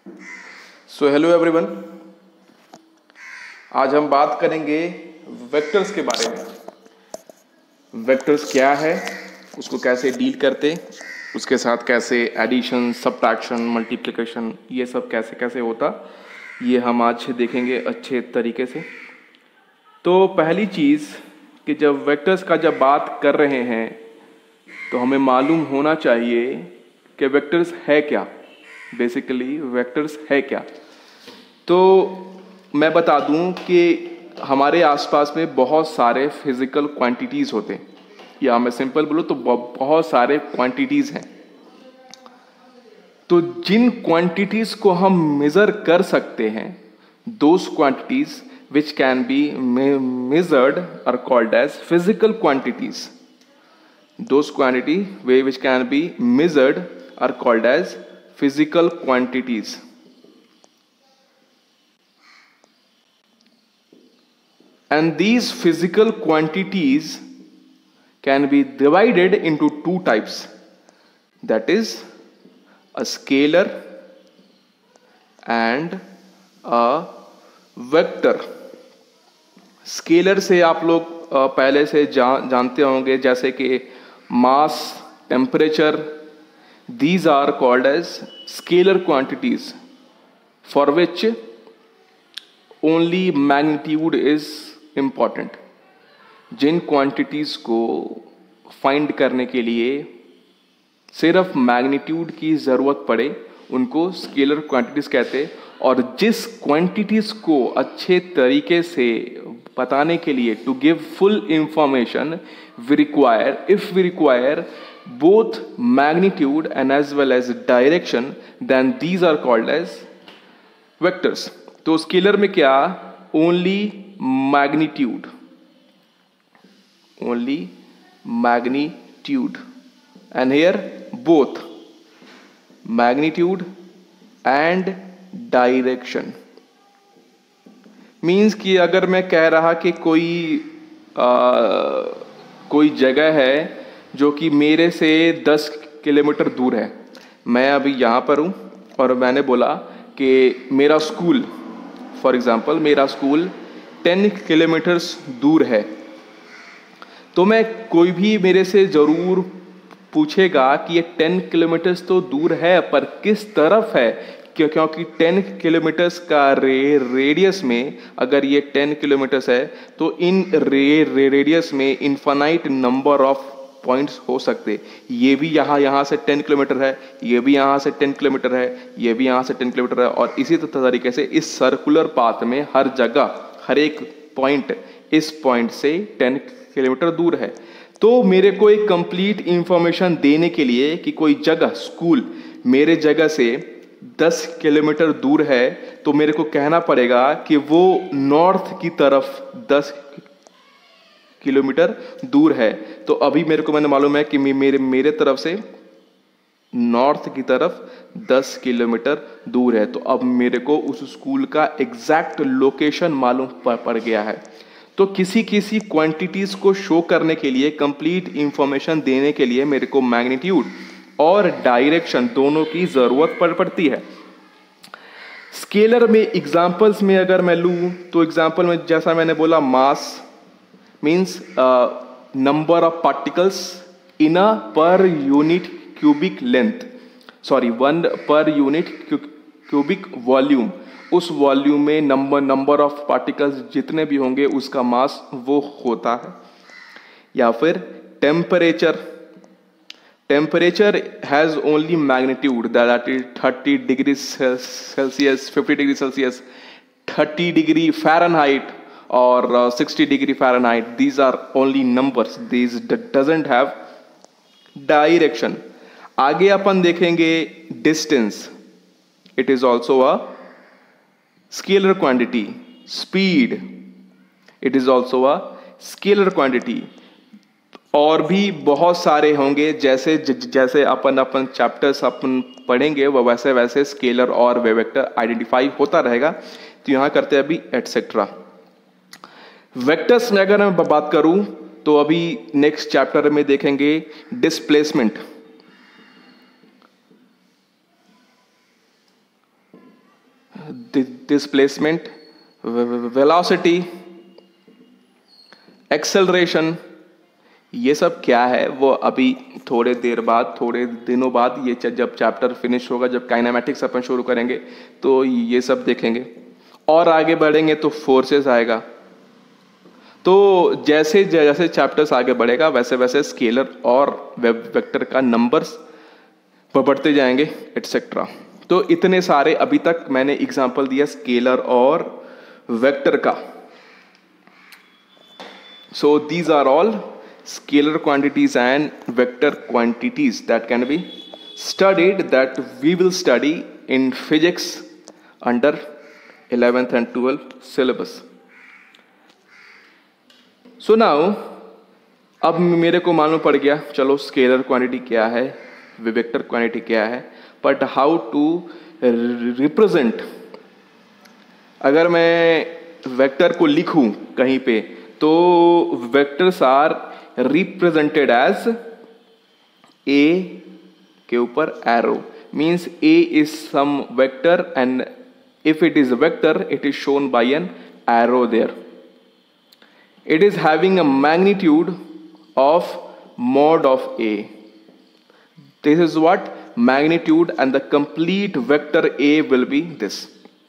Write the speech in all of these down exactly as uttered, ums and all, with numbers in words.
So hello everyone, आज हम बात करेंगे वेक्टर्स के बारे में। वेक्टर्स क्या है, उसको कैसे डील करते, उसके साथ कैसे एडिशन, सब्ट्रैक्शन, मल्टीप्लिकेशन, ये सब कैसे कैसे होता, ये हम आज देखेंगे अच्छे तरीके से। तो पहली चीज़ कि जब वेक्टर्स का जब बात कर रहे हैं तो हमें मालूम होना चाहिए कि वेक्टर्स है क्या। बेसिकली वेक्टर्स है क्या, तो मैं बता दूं कि हमारे आसपास में बहुत सारे फिजिकल क्वांटिटीज़ होते हैं, या मैं सिंपल बोलूं तो बहुत सारे क्वांटिटीज़ हैं। तो जिन क्वांटिटीज़ को हम मेज़र कर सकते हैं, those quantities which can be measured are called as physical quantities. Those quantity which can be measured are called as physical quantities. And these physical quantities can be divided into two types, that is a scalar and a vector. Scalar से आप लोग पहले से जा, जानते होंगे, जैसे कि mass, temperature, these are called as scalar quantities for which only magnitude is important. जिन क्वांटिटीज को फाइंड करने के लिए सिर्फ मैग्नीट्यूड की ज़रूरत पड़े उनको स्केलर क्वांटिटीज कहते हैं। और जिस क्वांटिटीज को अच्छे तरीके से बताने के लिए, to give full information, we require if we require both magnitude and as well as direction, then these are called as vectors. तो स्केलर में क्या, only magnitude, only magnitude, and here both magnitude and direction. Means कि अगर मैं कह रहा कि कोई आ, कोई जगह है जो कि मेरे से दस किलोमीटर दूर है, मैं अभी यहाँ पर हूँ और मैंने बोला कि मेरा स्कूल, फॉर एग्जांपल मेरा स्कूल टेन किलोमीटर्स दूर है, तो मैं कोई भी मेरे से ज़रूर पूछेगा कि ये टेन किलोमीटर्स तो दूर है पर किस तरफ है, क्योंकि टेन किलोमीटर्स का रे रेडियस में, अगर ये टेन किलोमीटर्स है तो इन रे, रे रेडियस में इनफाइनाइट नंबर ऑफ पॉइंट्स हो सकते। ये भी यहाँ यहाँ से टेन किलोमीटर है, ये भी यहाँ से टेन किलोमीटर है, ये भी यहाँ से टेन किलोमीटर है, और इसी तरीके से इस सर्कुलर पाथ में हर जगह हर एक पॉइंट इस पॉइंट से टेन किलोमीटर दूर है। तो मेरे को एक कंप्लीट इंफॉर्मेशन देने के लिए कि कोई जगह, स्कूल मेरे जगह से दस किलोमीटर दूर है, तो मेरे को कहना पड़ेगा कि वो नॉर्थ की तरफ दस किलोमीटर दूर है। तो अभी मेरे को मैंने मालूम है कि मेरे मेरे तरफ से नॉर्थ की तरफ दस किलोमीटर दूर है, तो अब मेरे को उस स्कूल का एग्जैक्ट लोकेशन मालूम पड़ गया है। तो किसी किसी क्वांटिटीज को शो करने के लिए, कंप्लीट इंफॉर्मेशन देने के लिए मेरे को मैग्नीट्यूड और डायरेक्शन दोनों की जरूरत पड़ पड़ती है। स्केलर में एग्जांपल्स में अगर मैं लूं तो एग्जांपल में जैसा मैंने बोला, mass means number of particles in a per unit cubic length, sorry one per unit cubic volume. उस वॉल्यूम में नंबर नंबर ऑफ पार्टिकल्स जितने भी होंगे उसका मास वो होता है। या फिर temperature, temperature has only magnitude, that is thirty degree Celsius, fifty degree Celsius, thirty degree Fahrenheit और sixty degree Fahrenheit. These are only numbers, these doesn't have direction. आगे अपन देखेंगे distance, it is also a scalar quantity. Speed, it is also a scalar quantity. और भी बहुत सारे होंगे, जैसे जैसे अपन अपन चैप्टर्स अपन पढ़ेंगे वो वैसे वैसे स्केलर और वेक्टर आइडेंटिफाई होता रहेगा। तो यहाँ करते हैं अभी एटसेट्रा। वेक्टर्स में अगर मैं बात करूं तो अभी नेक्स्ट चैप्टर में देखेंगे डिस्प्लेसमेंट। डिस्प्लेसमेंट, वेलोसिटी, एक्सेलरेशन, ये सब क्या है वो अभी थोड़े देर बाद, थोड़े दिनों बाद, ये जब चैप्टर फिनिश होगा, जब काइनेमेटिक्स अपन शुरू करेंगे तो ये सब देखेंगे। और आगे बढ़ेंगे तो फोर्सेस आएगा। तो जैसे जैसे चैप्टर्स आगे बढ़ेगा वैसे वैसे स्केलर और वेक्टर का नंबर्स बढ़ते जाएंगे एटसेट्रा। तो इतने सारे अभी तक मैंने एग्जांपल दिया स्केलर और वेक्टर का। So these are all scalar quantities and vector quantities that can be studied, that we will study in physics under eleventh and twelfth syllabus. So now अब मेरे को मालूम पड़ गया, चलो स्केलर क्वांटिटी क्या है, वेक्टर क्वांटिटी क्या है, बट हाउ टू रिप्रेजेंट। अगर मैं वेक्टर को लिखूं कहीं पे तो vectors are represented as A के ऊपर arrow, means A is some vector, and if it is a vector it is shown by an arrow there. It is having a magnitude of mod of A. This is what magnitude, and the complete vector A will be this.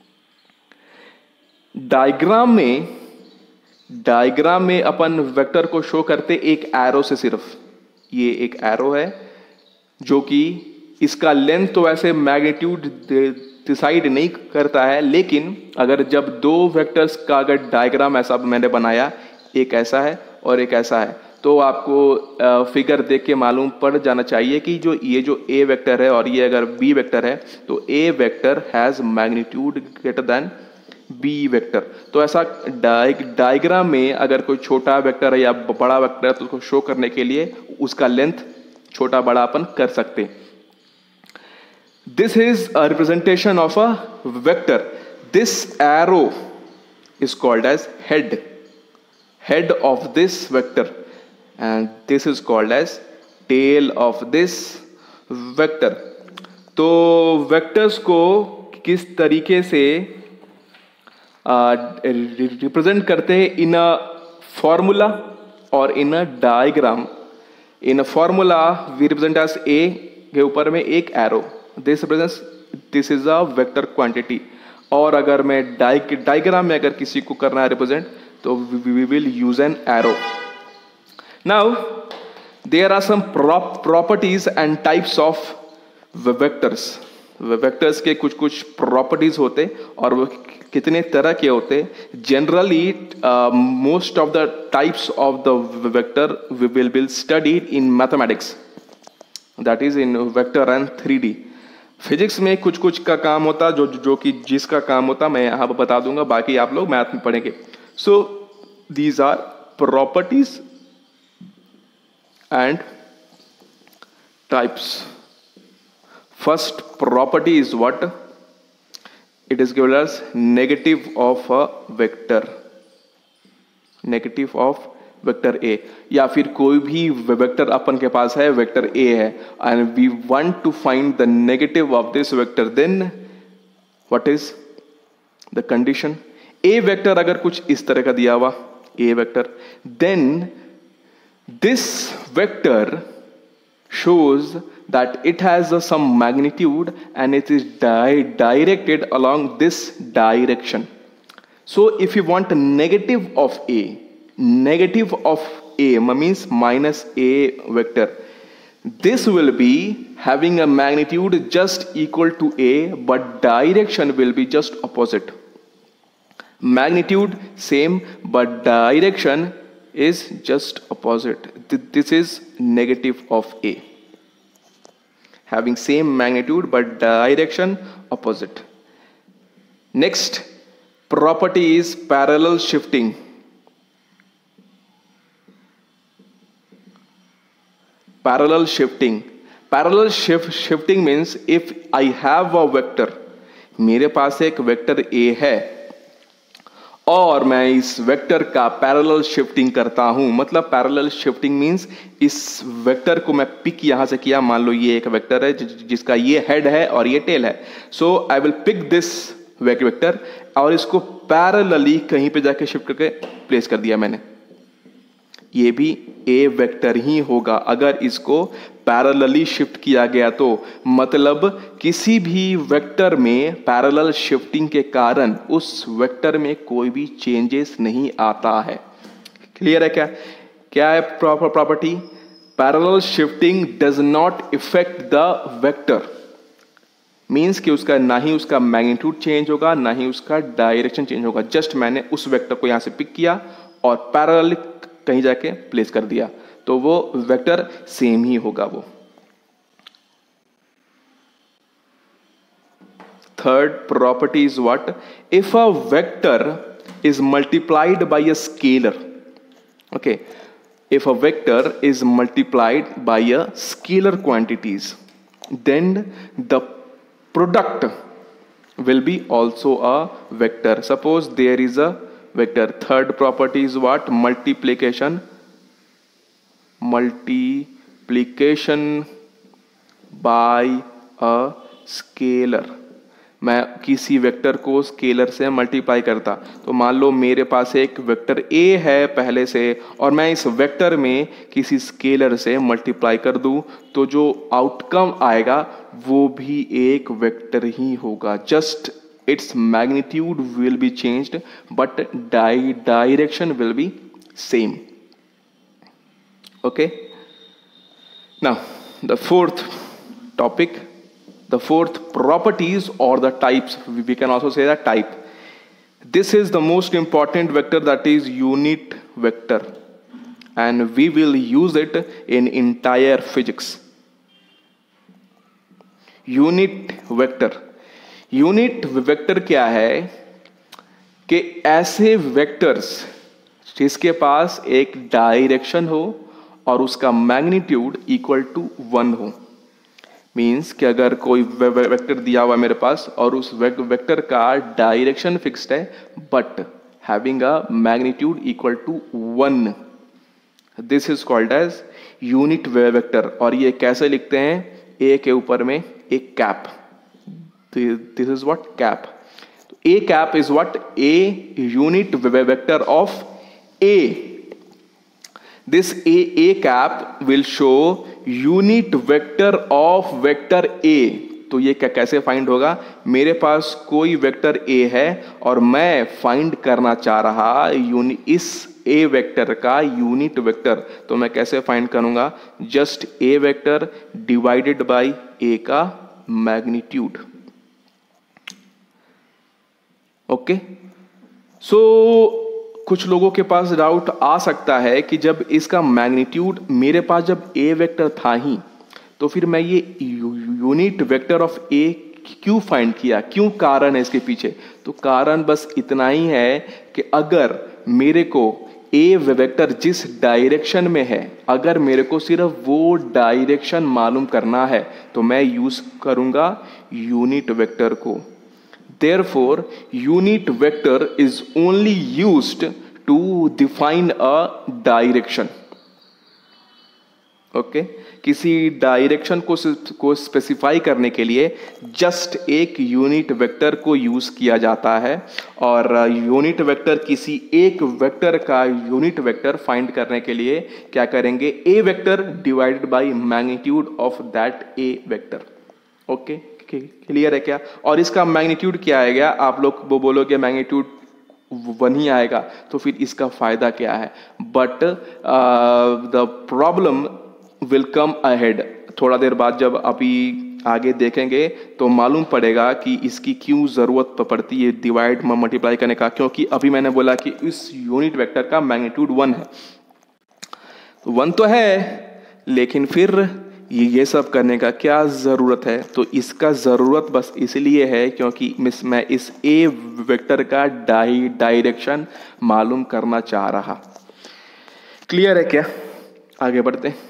Diagram में diagram में अपन vector को show करते एक arrow से, सिर्फ ये एक एरो है जो कि इसका लेंथ तो ऐसे मैग्नीट्यूड डिसाइड नहीं करता है, लेकिन अगर जब दो वेक्टर्स का अगर डायग्राम ऐसा मैंने बनाया, एक ऐसा है और एक ऐसा है, तो आपको फिगर देख के मालूम पड़ जाना चाहिए कि जो ये जो ए वेक्टर है और ये अगर बी वेक्टर है तो A vector has magnitude greater than B vector. तो ऐसा डायग्राम में अगर कोई छोटा वेक्टर है या बड़ा वेक्टर है तो उसको शो करने के लिए उसका लेंथ छोटा बड़ा अपन कर सकते। This is a representation of a vector. This arrow is called as head, head of this vector, and this is called as tail of this vector. तो वेक्टर्स को किस तरीके से रिप्रेजेंट uh, करते हैं इन अ फॉर्मूला और in a diagram. In a formula we represent as A के ऊपर में एक arrow, this represents this is a vector quantity. और अगर मैं डायग्राम में अगर किसी को करना है रिप्रेजेंट तो we will use an arrow. Now there are some properties and types of vectors. Vectors के कुछ कुछ प्रॉपर्टीज होते और वो कितने तरह के होते। Generally most of the types of the vector will be studied in mathematics, that is in vector and three D. Physics में कुछ कुछ का काम होता जो जो कि जिसका काम होता मैं यहाँ पर बता दूंगा, बाकी आप लोग मैथ में पढ़ेंगे। So these are properties and types. First property is what? It is given as negative of a vector, negative of vector A, या फिर कोई भी वेक्टर अपन के पास है, वेक्टर A है, and we want to find the negative of this vector, then what is the condition? A vector अगर कुछ इस तरह का दिया हुआ A vector, then this vector shows that it has uh, some magnitude and it is di directed along this direction. So if you want a negative of A, negative of A means minus A vector, this will be having a magnitude just equal to A, but direction will be just opposite. Magnitude same, but direction is just opposite. This is negative of A, having same magnitude but direction opposite. Next property is parallel shifting. Parallel shifting. Parallel shift shifting means if I have a vector, मेरे पास एक vector A है और मैं इस vector का parallel shifting करता हूं, मतलब पैरेलल शिफ्टिंग मींस इस वेक्टर को मैं पिक यहां से किया, मान लो ये एक वेक्टर है जिसका ये हेड है और ये टेल है, so I will pick this vector, और इसको पैरेलली कहीं पे जाके शिफ्ट करके प्लेस कर दिया मैंने, ये भी ए वेक्टर ही होगा अगर इसको पैरेलली शिफ्ट किया गया तो। मतलब किसी भी वेक्टर में पैरेलल शिफ्टिंग के कारण उस वेक्टर में कोई भी चेंजेस नहीं आता है। क्लियर है क्या? क्या है proper property? Parallel shifting does not effect the vector, means कि उसका ना ही उसका मैग्नीट्यूड चेंज होगा ना ही उसका डायरेक्शन चेंज होगा। जस्ट मैंने उस वेक्टर को यहां से पिक किया और पैरेलल कहीं जाके प्लेस कर दिया तो वो वेक्टर सेम ही होगा वो। Third property is what? If a vector is multiplied by a scalar, okay, if a vector is multiplied by a scalar quantities, then the product will be also a vector. Suppose there is a vector. Third property is what? Multiplication. Multiplication by a scalar. मैं किसी vector को scalar से multiply करता, तो मान लो मेरे पास एक vector A है पहले से और मैं इस वेक्टर में किसी स्केलर से मल्टीप्लाई कर दूं तो जो आउटकम आएगा वो भी एक वेक्टर ही होगा। Just its magnitude will be changed but direction will be same. Okay, now the fourth topic, the fourth properties or the types, we can also say that type. This is the most important vector, that is unit vector, and we will use it in entire physics. Unit vector. Unit vector क्या है कि ऐसे vectors जिसके पास एक direction हो और उसका magnitude equal to one हो। मीन्स कि अगर कोई वेक्टर दिया हुआ मेरे पास और उस वेक्टर का डायरेक्शन फिक्स्ड है but having a magnitude equal to one, this is called as unit vector. और ये कैसे लिखते हैं? ए के ऊपर में एक cap, this is what? Cap. A cap is what? A unit vector of A. This A, A cap will show unit vector of vector A। तो ये क्या कैसे फाइंड होगा? मेरे पास कोई वेक्टर A है और मैं फाइंड करना चाह रहा यूनि इस A वेक्टर का यूनिट वेक्टर, तो मैं कैसे फाइंड करूंगा? Just A vector divided by A का मैग्नीट्यूड। ओके, सो कुछ लोगों के पास डाउट आ सकता है कि जब इसका मैग्नीट्यूड मेरे पास जब ए वेक्टर था ही तो फिर मैं ये यूनिट वेक्टर ऑफ ए क्यों फाइंड किया, क्यों कारण है इसके पीछे? तो कारण बस इतना ही है कि अगर मेरे को ए वेक्टर जिस डायरेक्शन में है, अगर मेरे को सिर्फ वो डायरेक्शन मालूम करना है तो मैं यूज करूंगा यूनिट वेक्टर को। Therefore, unit vector is only used to define a direction. Okay okay? किसी डायरेक्शन को को स्पेसिफाई करने के लिए जस्ट एक यूनिट वेक्टर को यूज किया जाता है, और यूनिट वेक्टर किसी एक वेक्टर का यूनिट वेक्टर फाइंड करने के लिए क्या करेंगे? A vector divided by magnitude of that A vector. Okay, clear है क्या? और इसका मैग्नीट्यूड क्या आएगा? आप लोग वो बोलोगे मैग्नीट्यूड वन ही आएगा, तो फिर इसका फायदा क्या है? But the problem will come ahead. थोड़ा देर बाद जब अभी आगे देखेंगे तो मालूम पड़ेगा कि इसकी क्यों जरूरत पड़ती है डिवाइड मल्टीप्लाई करने का, क्योंकि अभी मैंने बोला कि इस यूनिट वेक्टर का मैग्नीट्यूड वन है। वन तो है, लेकिन फिर ये ये सब करने का क्या ज़रूरत है? तो इसका ज़रूरत बस इसलिए है क्योंकि मिस मैं इस ए वेक्टर का डाई डायरेक्शन मालूम करना चाह रहा। क्लियर है क्या? आगे बढ़ते हैं।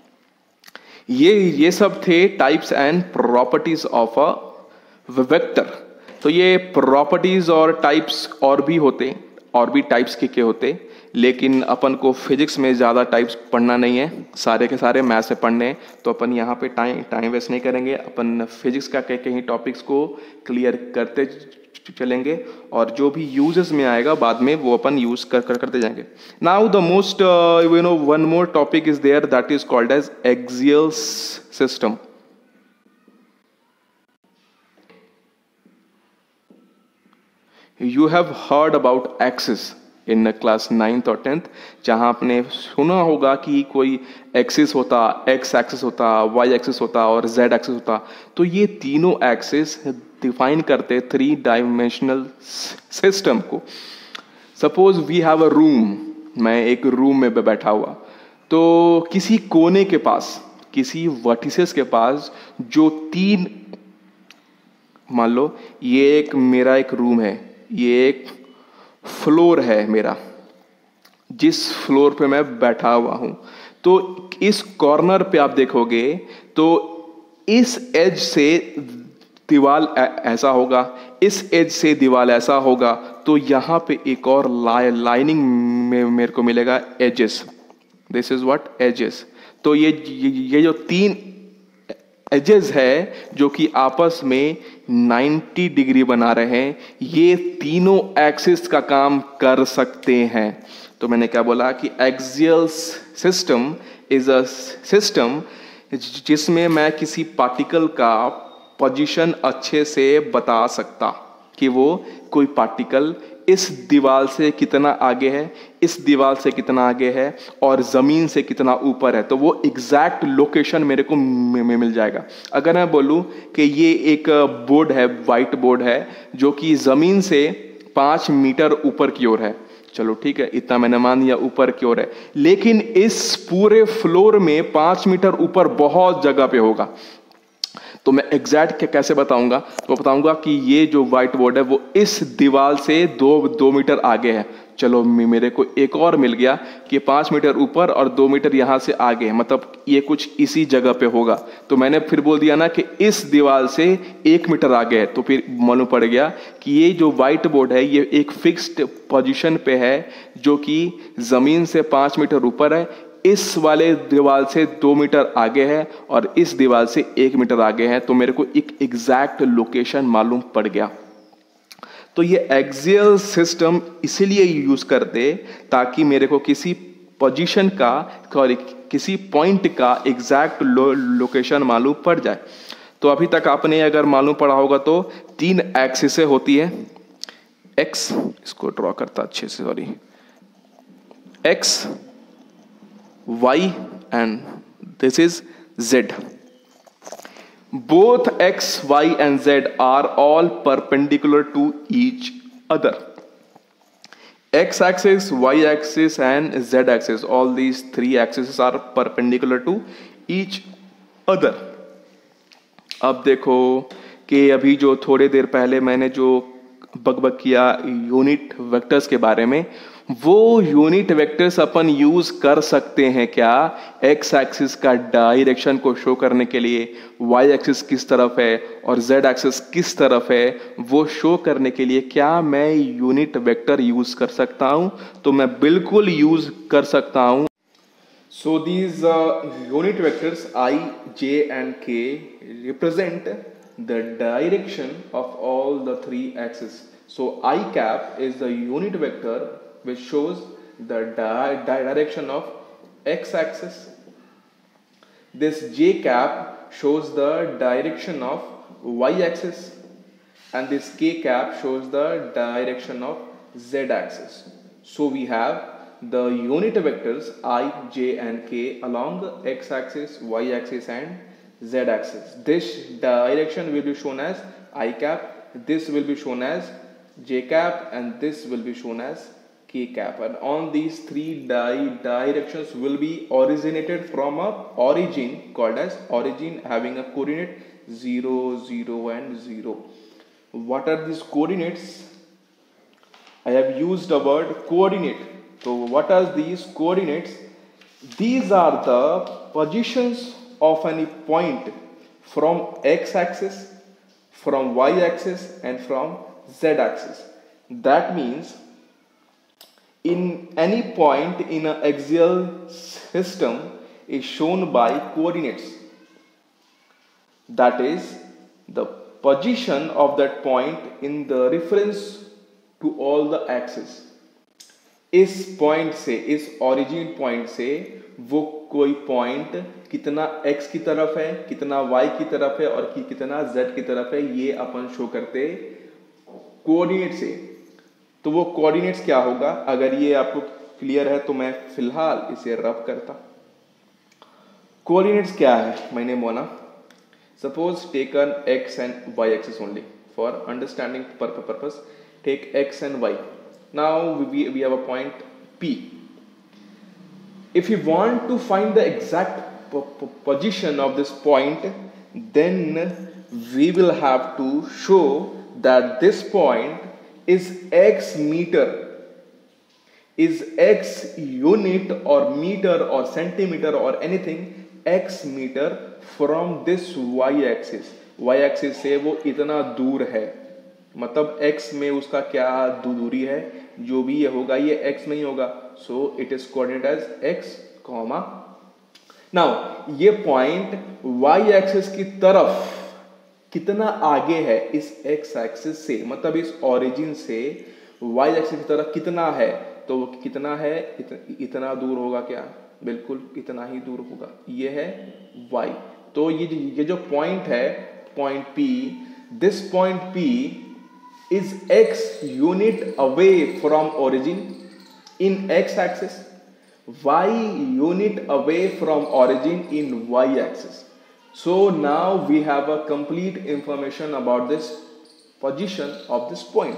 ये ये सब थे types and properties of a vector. तो ये प्रॉपर्टीज और टाइप्स और भी होते, और भी टाइप्स के के होते, लेकिन अपन को फिजिक्स में ज़्यादा टाइप्स पढ़ना नहीं है, सारे के सारे मैथ से पढ़ने हैं, तो अपन यहाँ पे टाइम टाइम वेस्ट नहीं करेंगे। अपन फिजिक्स का कई कई टॉपिक्स को क्लियर करते चलेंगे और जो भी यूजेस में आएगा बाद में वो अपन यूज कर, कर करते जाएंगे. Now the most you know one more topic is there that is called as axial system. You have heard about axis in class ninth और टेंथ, जहां आपने सुना होगा कि कोई एक्सिस होता, एक्स एक्सिस होता, वाई एक्सिस होता और जेड एक्सिस होता. तो ये तीनों एक्सिस डिफाइन करते थ्री डायमेंशनल सिस्टम को. Suppose we have a room, मैं एक रूम में बैठा हुआ, तो किसी कोने के पास, किसी वर्टिसेस के पास जो तीन, मान लो ये एक मेरा एक रूम है, ये एक फ्लोर है मेरा, जिस फ्लोर पे मैं बैठा हुआ हूं. तो इस कॉर्नर पे आप देखोगे तो इस एज से दीवार ऐसा होगा, इस एज से दीवार ऐसा होगा, तो यहां पे एक और ला, लाइनिंग में मेरे को मिलेगा axes. This is what axes. तो ये ये जो तीन एजेस है जो कि आपस में नाइन्टी डिग्री बना रहे हैं, ये तीनों एक्सिस का काम कर सकते हैं. तो मैंने क्या बोला कि axial system is a system जिसमें मैं किसी पार्टिकल का पोजीशन अच्छे से बता सकता कि वो कोई पार्टिकल इस दीवार से कितना आगे है, इस दीवार से कितना आगे है और ज़मीन से कितना ऊपर है. तो वो एग्जैक्ट लोकेशन मेरे को मिल जाएगा. अगर मैं बोलूँ कि ये एक बोर्ड है, वाइट बोर्ड है, जो कि ज़मीन से पाँच मीटर ऊपर की ओर है, चलो ठीक है, इतना मैंने मान लिया ऊपर की ओर है, लेकिन इस पूरे फ्लोर में पाँच मीटर ऊपर बहुत जगह पे होगा. तो मैं एग्जैक्ट कैसे बताऊंगा? तो बताऊंगा कि ये जो व्हाइट बोर्ड है वो इस दीवार से दो दो मीटर आगे है. चलो मेरे को एक और मिल गया कि पाँच मीटर ऊपर और दो मीटर यहाँ से आगे है, मतलब ये कुछ इसी जगह पे होगा. तो मैंने फिर बोल दिया ना कि इस दीवार से एक मीटर आगे है. तो फिर मालूम पड़ गया कि ये जो व्हाइट बोर्ड है ये एक फिक्स्ड पोजीशन पे है, जो कि ज़मीन से पाँच मीटर ऊपर है, इस वाले दीवार से दो मीटर आगे है और इस दीवार से एक मीटर आगे है. तो मेरे को एक एग्जैक्ट लोकेशन मालूम पड़ गया. तो ये एक्सियल सिस्टम इसीलिए यूज करते ताकि मेरे को किसी पोजीशन का, सॉरी किसी पॉइंट का एग्जैक्ट लो, लोकेशन मालूम पड़ जाए. तो अभी तक आपने अगर मालूम पड़ा होगा तो तीन एक्सिस होती है. एक्स, इसको ड्रॉ करता अच्छे से, sorry, X, y and this is z. Both x, y and z are all perpendicular to each other. X axis, y axis and z axis, all these three axes are perpendicular to each other. अब देखो कि अभी जो थोड़े देर पहले मैंने जो बकबक किया यूनिट वेक्टर्स के बारे में, वो यूनिट वेक्टर्स अपन यूज कर सकते हैं क्या एक्स एक्सिस का डायरेक्शन को शो करने के लिए, वाई एक्सिस किस तरफ है और जेड एक्सिस किस तरफ है वो शो करने के लिए क्या मैं यूनिट वेक्टर यूज कर सकता हूं? तो मैं बिल्कुल यूज कर सकता हूं. So these unit vectors I, J and K represent the direction of all the three axis. So I cap is the unit vector which shows the di direction of x-axis. This j cap shows the direction of y-axis, and this k cap shows the direction of z-axis. So we have the unit vectors I, j and k along the x-axis, y-axis and z-axis. This direction will be shown as I cap, this will be shown as j cap, and this will be shown as k cap. And on these three di directions will be originated from a origin called as origin having a coordinate zero, zero and zero. What are these coordinates? I have used the word coordinate. So what are these coordinates? These are the positions of any point from x axis, from y axis and from z axis. That means in any point in an axial system is shown by coordinates. That is the position of that point in the reference to all the axis. इस point से, इस origin point से वो कोई point कितना x की तरफ है, कितना y की तरफ है और कि कितना z की तरफ है, ये अपन शो करते कोऑर्डिनेट से। तो वो कोऑर्डिनेट्स क्या होगा, अगर ये आपको क्लियर है तो मैं फिलहाल इसे रब करता। कोऑर्डिनेट्स क्या है मैंने बोला, suppose taken x and y axis only for understanding purpose, take x and y। now we, we have a point P. If you want to find the exact position of this point, then we will have to show that this point is x meter, is x unit or meter or centimeter or anything, x meter from this y axis। y axis से वो इतना दूर है, मतलब x में उसका क्या दूरी है, जो भी ये होगा ये x में ही होगा। So it is coordinate as x comma. Now ये पॉइंट y एक्सिस की तरफ कितना आगे है इस x एक्सिस से, मतलब इस ओरिजिन से y एक्सिस की तरफ कितना है, तो वो कितना है, इत, इतना दूर होगा क्या, बिल्कुल इतना ही दूर होगा, ये है y। तो ये ये जो पॉइंट है, point P, this point P is x unit away from origin in x axis, y unit away from origin in y axis. So now we have a complete information about this position of this point.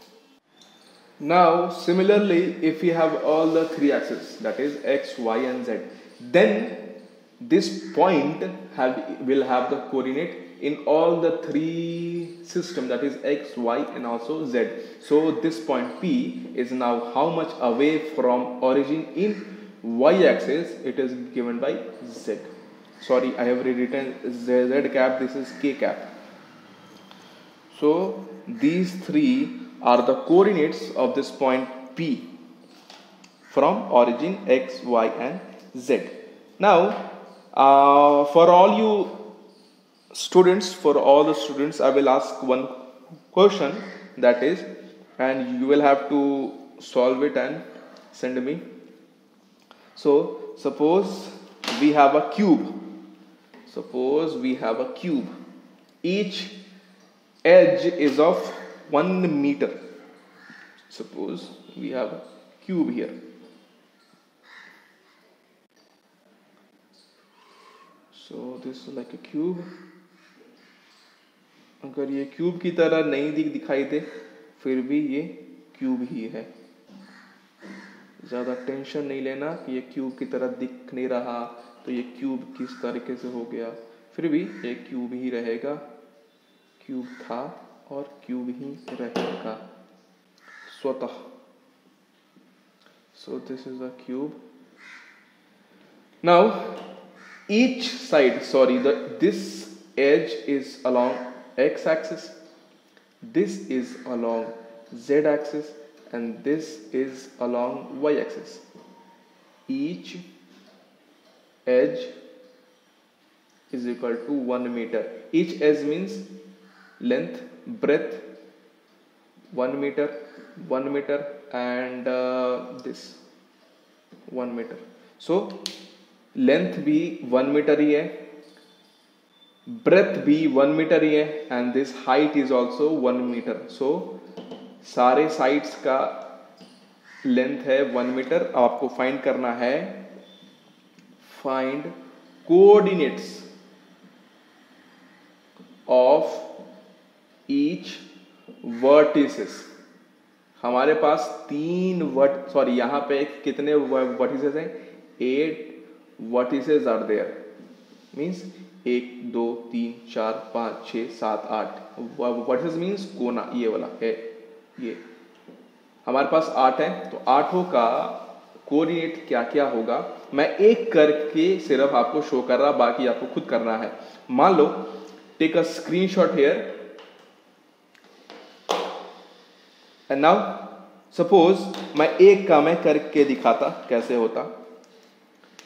Now similarly, if we have all the three axes, that is x, y and z, then this point have will have the coordinate in all the three system, that is x, y and also z. So this point P is now how much away from origin in y axis, it is given by z. Sorry, I have rewritten z, z cap, this is k cap. So these three are the coordinates of this point P from origin x, y and z. Now uh, for all you students, for all the students, I will ask one question, that is, and you will have to solve it and send me. So suppose we have a cube, suppose we have a cube, each edge is of one meter. Suppose we have a cube here. So this is like a cube. अगर ये cube की तरह नहीं दिख दिखाई दे, फिर भी ये क्यूब ही है। ज़्यादा टेंशन नहीं लेना कि ये क्यूब की तरह दिख नहीं रहा तो ये क्यूब किस तरीके से हो गया, फिर भी ये क्यूब ही रहेगा, क्यूब था और क्यूब ही रहेगा स्वतः। So this is a cube. Now each side, sorry, the this edge is along x axis, this is along z axis and this is along y axis. Each edge is equal to one meter. Each edge means length, breadth, one meter, one meter and uh, this one meter. So length भी one meter ही है, breadth भी one meter ही है and this height is also one meter. So सारे sides का length है one meter। आपको find करना है, find coordinates of each vertices। हमारे पास तीन वर्ट सॉरी यहाँ पे कितने वर्टिसेस हैं, eight vertices are there, means एक दो तीन चार पाँच छः सात आठ, वर्टिसेस मीन्स कोना, ये वाला है, ये हमारे पास आठ है। तो आठों का कोऑर्डिनेट क्या क्या होगा, मैं एक करके सिर्फ आपको शो कर रहा, बाकी आपको खुद करना है। मान लो take a screenshot here and now suppose मैं एक का मैं करके दिखाता कैसे होता।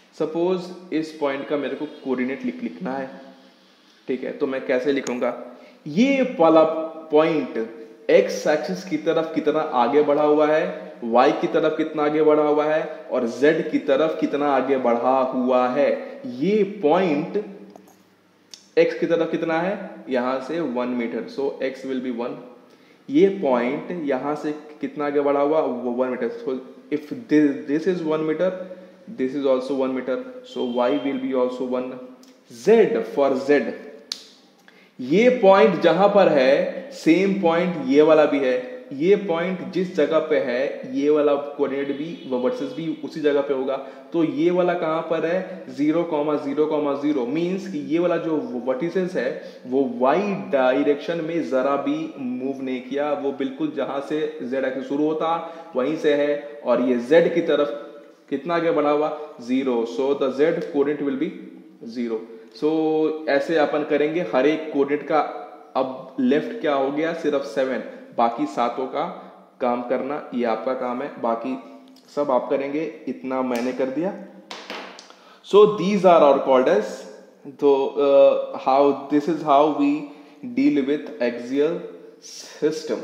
सपोज इस पॉइंट का मेरे को कोऑर्डिनेट लिख लिखना है, ठीक है, तो मैं कैसे लिखूंगा, ये वाला पॉइंट एक्स एक्सिस की तरफ कितना आगे बढ़ा हुआ है, वाई की तरफ कितना आगे बढ़ा हुआ है और जेड की तरफ कितना आगे बढ़ा हुआ है। ये पॉइंट एक्स की तरफ कितना है, यहां से one metre, so X will be one. ये पॉइंट यहां से कितना आगे बढ़ा हुआ, वो one metre. So if this is one metre, this is also one metre, so Y will be also one. Z, for Z ये पॉइंट जहां पर है सेम पॉइंट ये वाला भी है। ये पॉइंट जिस जगह पे है ये वाला कोऑर्डिनेट भी वर्सेस भी उसी जगह पे होगा। तो ये वाला कहां पर है, zero comma zero comma zero, means कि ये वाला जो वर्टिसेस है वो वाई डायरेक्शन में जरा भी मूव नहीं किया, वो बिल्कुल जहां से जेड एक्सिस शुरू होता वहीं से है। और ये जेड की तरफ कितना आगे बढ़ा हुआ, zero, so the Z coordinate will be zero. So so, ऐसे अपन करेंगे हर एक कोऑर्डिनेट का। अब लेफ्ट क्या हो गया, सिर्फ सेवन, बाकी सातों का काम करना ये आपका काम है, बाकी सब आप करेंगे, इतना मैंने कर दिया। So these are our called as, तो how this is how we deal with axial system.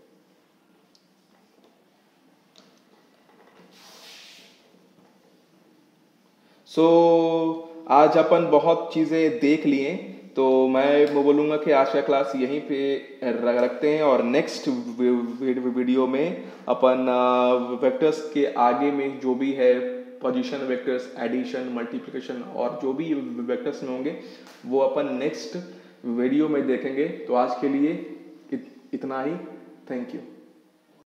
So so, आज अपन बहुत चीजें देख लिए, तो मैं बोलूंगा कि आज का क्लास यहीं पे रखते हैं और नेक्स्ट वीडियो में अपन वेक्टर्स के आगे में जो भी है पोजीशन वेक्टर्स, एडिशन, मल्टीप्लिकेशन और जो भी वेक्टर्स में होंगे वो अपन नेक्स्ट वीडियो में देखेंगे। तो आज के लिए इत, इतना ही। Thank you.